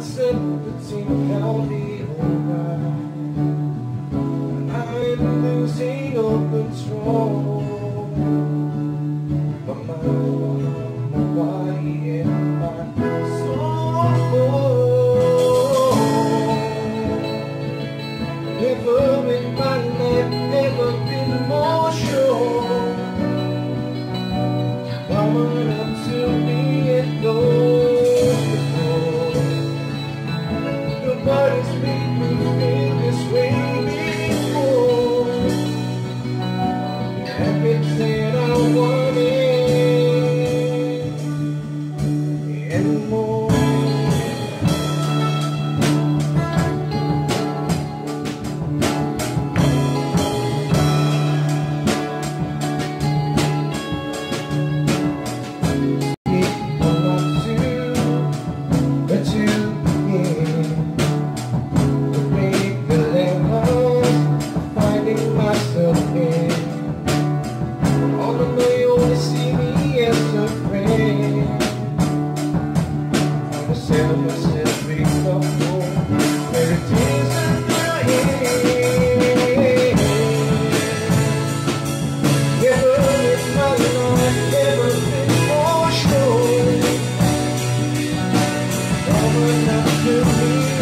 sympathy can't be over. I'm losing all control. My mind, why am I so cold? Never in my life, never been more sure. Coming up to me and goes before. Nobody's made me feel this way before. Everything I wanted and more. Coming up to me